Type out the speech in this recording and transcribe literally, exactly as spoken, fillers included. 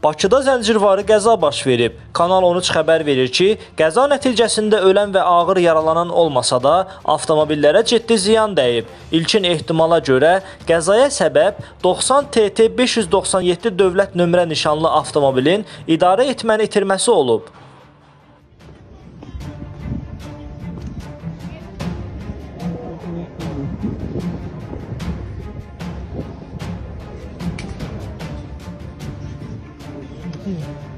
Bakıda zəncirvarı qəza baş verib. Kanal on üç xəbər verir ki, qəza nəticəsində ölən və ağır yaralanan olmasa da, avtomobillərə ciddi ziyan dəyib. İlkin ehtimala görə qəzaya səbəb doxsan T T beş yüz doxsan yeddi dövlət nömrə nişanlı avtomobilin idarə etməni itirməsi olub. Yeah.